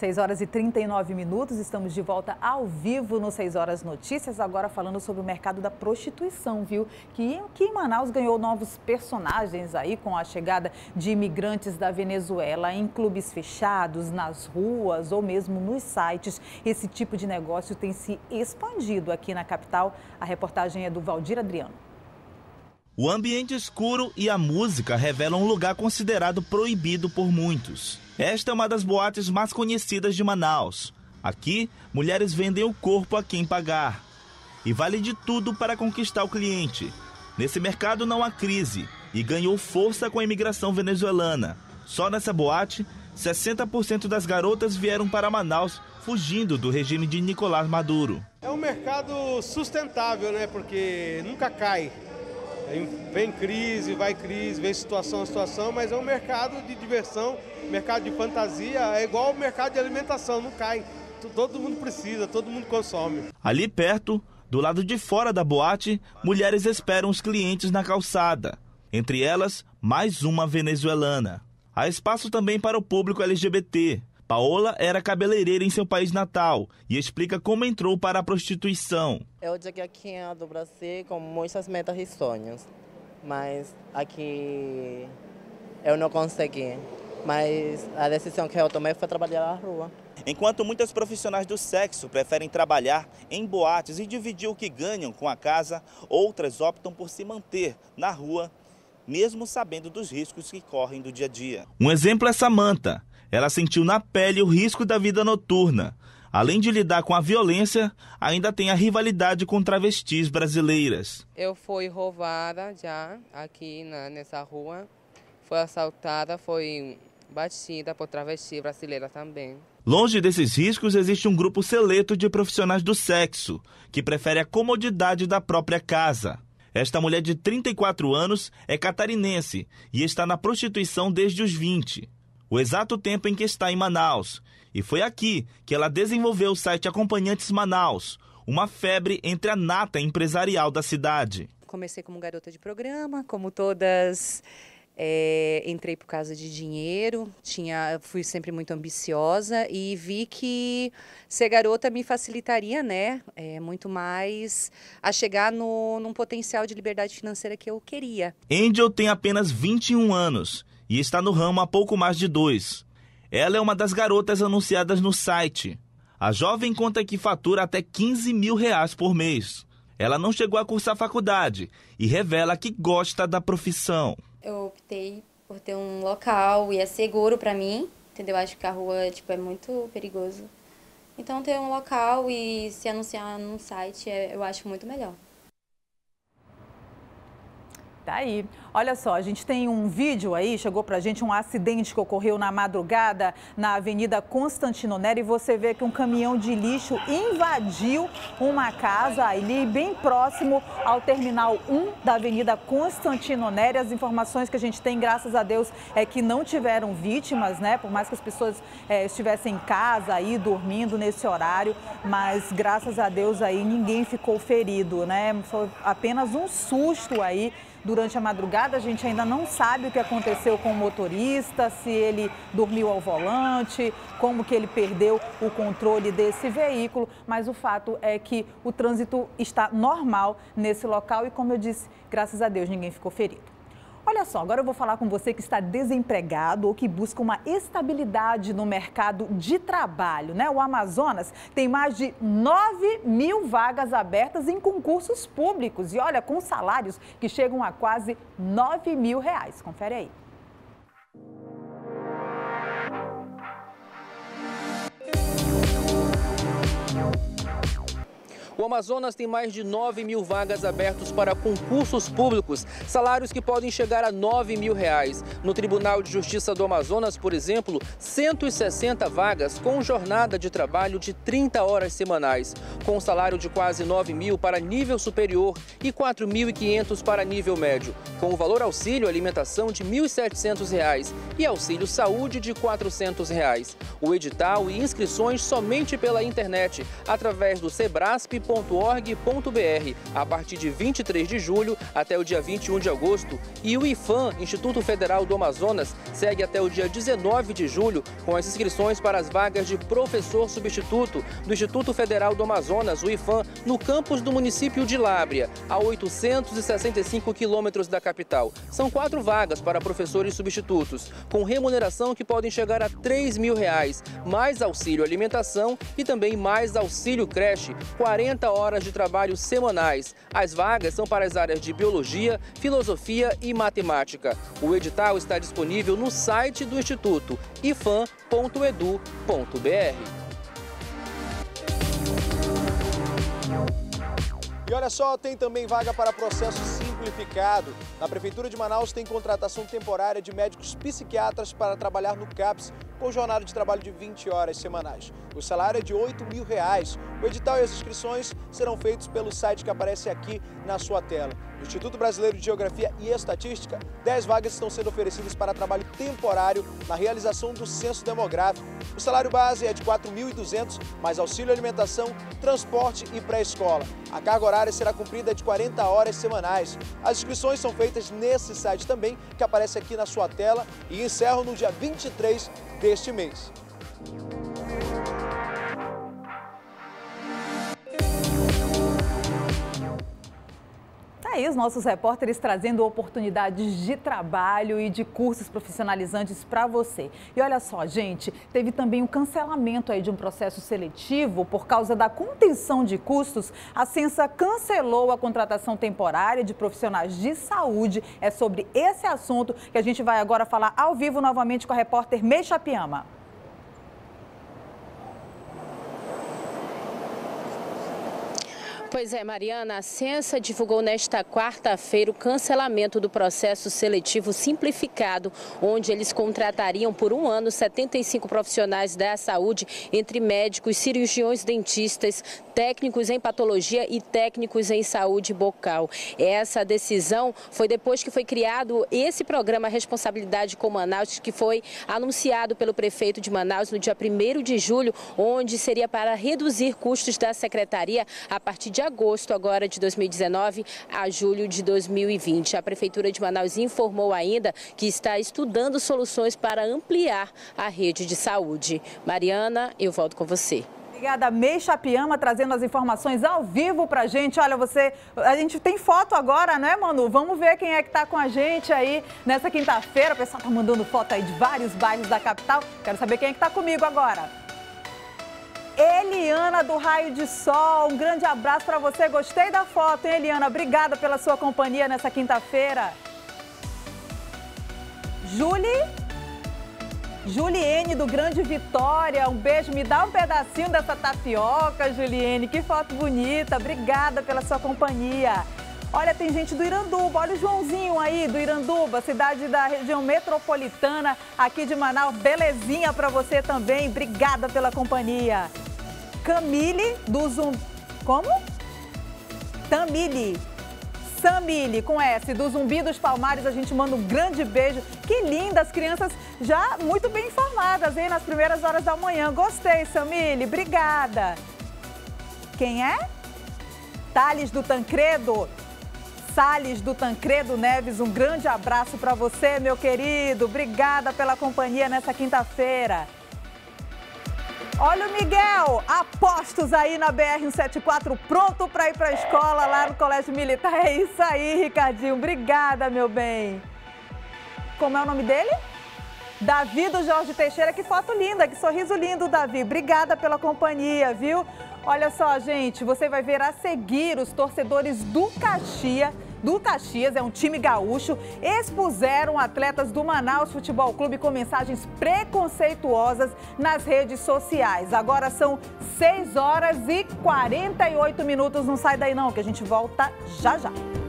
6 horas e 39 minutos, estamos de volta ao vivo no 6 Horas Notícias, agora falando sobre o mercado da prostituição, viu? Que em Manaus ganhou novos personagens aí com a chegada de imigrantes da Venezuela em clubes fechados, nas ruas ou mesmo nos sites. Esse tipo de negócio tem se expandido aqui na capital. A reportagem é do Valdir Adriano. O ambiente escuro e a música revelam um lugar considerado proibido por muitos. Esta é uma das boates mais conhecidas de Manaus. Aqui, mulheres vendem o corpo a quem pagar. E vale de tudo para conquistar o cliente. Nesse mercado não há crise e ganhou força com a imigração venezuelana. Só nessa boate, 60% das garotas vieram para Manaus fugindo do regime de Nicolás Maduro. É um mercado sustentável, né? Porque nunca cai. Vem crise, vem situação, mas é um mercado de diversão, mercado de fantasia, é igual ao mercado de alimentação, não cai. Todo mundo precisa, todo mundo consome. Ali perto, do lado de fora da boate, mulheres esperam os clientes na calçada. Entre elas, mais uma venezuelana. Há espaço também para o público LGBT. Paola era cabeleireira em seu país natal e explica como entrou para a prostituição. Eu cheguei aqui do Brasil com muitas metas e sonhos, mas aqui eu não consegui. Mas a decisão que eu tomei foi trabalhar na rua. Enquanto muitas profissionais do sexo preferem trabalhar em boates e dividir o que ganham com a casa, outras optam por se manter na rua, mesmo sabendo dos riscos que correm do dia a dia. Um exemplo é Samantha. Ela sentiu na pele o risco da vida noturna. Além de lidar com a violência, ainda tem a rivalidade com travestis brasileiras. Eu fui roubada já aqui nessa rua. Fui assaltada, fui batida por travesti brasileira também. Longe desses riscos, existe um grupo seleto de profissionais do sexo, que prefere a comodidade da própria casa. Esta mulher de 34 anos é catarinense e está na prostituição desde os 20. O exato tempo em que está em Manaus. E foi aqui que ela desenvolveu o site Acompanhantes Manaus, uma febre entre a nata empresarial da cidade. Comecei como garota de programa, como todas, entrei por causa de dinheiro, fui sempre muito ambiciosa e vi que ser garota me facilitaria, muito mais a chegar num potencial de liberdade financeira que eu queria. Angel tem apenas 21 anos. E está no ramo há pouco mais de 2. Ela é uma das garotas anunciadas no site. A jovem conta que fatura até R$15 mil por mês. Ela não chegou a cursar faculdade e revela que gosta da profissão. Eu optei por ter um local e é seguro para mim, entendeu? Acho que a rua é muito perigoso. Então ter um local e se anunciar num site eu acho muito melhor. Tá aí. Olha só, a gente tem um vídeo aí, chegou pra gente um acidente que ocorreu na madrugada na Avenida Constantino Nery e você vê que um caminhão de lixo invadiu uma casa ali bem próximo ao Terminal 1 da Avenida Constantino Nery. As informações que a gente tem, graças a Deus, é que não tiveram vítimas, por mais que as pessoas estivessem em casa aí dormindo nesse horário, mas graças a Deus aí ninguém ficou ferido, Foi apenas um susto aí. Durante a madrugada, a gente ainda não sabe o que aconteceu com o motorista, se ele dormiu ao volante, como que ele perdeu o controle desse veículo, mas o fato é que o trânsito está normal nesse local e, como eu disse, graças a Deus, ninguém ficou ferido. Olha só, agora eu vou falar com você que está desempregado ou que busca uma estabilidade no mercado de trabalho, O Amazonas tem mais de 9 mil vagas abertas em concursos públicos e olha, com salários que chegam a quase R$9 mil. Confere aí. O Amazonas tem mais de 9 mil vagas abertas para concursos públicos, salários que podem chegar a R$9 mil. No Tribunal de Justiça do Amazonas, por exemplo, 160 vagas com jornada de trabalho de 30 horas semanais, com salário de quase R$9 mil para nível superior e R$4.500 para nível médio, com o valor auxílio alimentação de R$1.700 e auxílio saúde de R$400. O edital e inscrições somente pela internet, através do Sebrasp cresce.org.br, a partir de 23 de julho até o dia 21 de agosto. E o IFAM, Instituto Federal do Amazonas, segue até o dia 19 de julho com as inscrições para as vagas de professor substituto do Instituto Federal do Amazonas, o IFAM, no campus do município de Lábrea, a 865 quilômetros da capital. São 4 vagas para professores substitutos, com remuneração que podem chegar a R$3.000, mais auxílio alimentação e também mais auxílio creche, 40 horas de trabalho semanais. As vagas são para as áreas de biologia, filosofia e matemática. O edital está disponível no site do Instituto, ifam.edu.br. E olha só, tem também vaga para processo simplificado. Na Prefeitura de Manaus tem contratação temporária de médicos psiquiatras para trabalhar no CAPS, com jornada de trabalho de 20 horas semanais. O salário é de R$8.000. O edital e as inscrições serão feitos pelo site que aparece aqui na sua tela. No Instituto Brasileiro de Geografia e Estatística, 10 vagas estão sendo oferecidas para trabalho temporário na realização do censo demográfico. O salário base é de R$4.200, mais auxílio alimentação, transporte e pré-escola. A carga horária será cumprida de 40 horas semanais. As inscrições são feitas nesse site também, que aparece aqui na sua tela, e encerram no dia 23 deste mês. Aí os nossos repórteres trazendo oportunidades de trabalho e de cursos profissionalizantes para você. E olha só, gente, teve também um cancelamento aí de um processo seletivo por causa da contenção de custos. A Censa cancelou a contratação temporária de profissionais de saúde. É sobre esse assunto que a gente vai agora falar ao vivo novamente com a repórter Meixa Piama. Pois é, Mariana, a Censa divulgou nesta quarta-feira o cancelamento do processo seletivo simplificado, onde eles contratariam por um ano 75 profissionais da saúde, entre médicos, cirurgiões dentistas, técnicos em patologia e técnicos em saúde bucal. Essa decisão foi depois que foi criado esse programa Responsabilidade com Manaus, que foi anunciado pelo prefeito de Manaus no dia 1º de julho, onde seria para reduzir custos da secretaria a partir de agosto agora de 2019 a julho de 2020. A Prefeitura de Manaus informou ainda que está estudando soluções para ampliar a rede de saúde. Mariana, eu volto com você. Obrigada, Meixa Piama, trazendo as informações ao vivo pra gente. Olha, a gente tem foto agora, né, Manu? Vamos ver quem é que tá com a gente aí nessa quinta-feira. O pessoal tá mandando foto aí de vários bairros da capital. Quero saber quem é que tá comigo agora. Eliana do Raio de Sol, um grande abraço para você. Gostei da foto, hein, Eliana? Obrigada pela sua companhia nessa quinta-feira. Juliene do Grande Vitória, um beijo. Me dá um pedacinho dessa tapioca, Juliene. Que foto bonita. Obrigada pela sua companhia. Olha, tem gente do Iranduba, olha o Joãozinho aí do Iranduba, cidade da região metropolitana aqui de Manaus. Belezinha para você também, obrigada pela companhia. Camille do Como? Samile, com S, do Zumbi dos Palmares, a gente manda um grande beijo. Que linda, as crianças já muito bem informadas, hein, nas primeiras horas da manhã. Gostei, Samile, obrigada. Quem é? Salles do Tancredo Neves, um grande abraço para você, meu querido. Obrigada pela companhia nessa quinta-feira. Olha o Miguel, apostos aí na BR-174, pronto para ir para a escola lá no Colégio Militar. É isso aí, Ricardinho. Obrigada, meu bem. Como é o nome dele? Davi do Jorge Teixeira. Que foto linda, que sorriso lindo, Davi. Obrigada pela companhia, viu? Olha só, gente, você vai ver a seguir os torcedores do Caxias, é um time gaúcho, expuseram atletas do Manaus Futebol Clube com mensagens preconceituosas nas redes sociais. Agora são 6 horas e 48 minutos, não sai daí não, que a gente volta já já.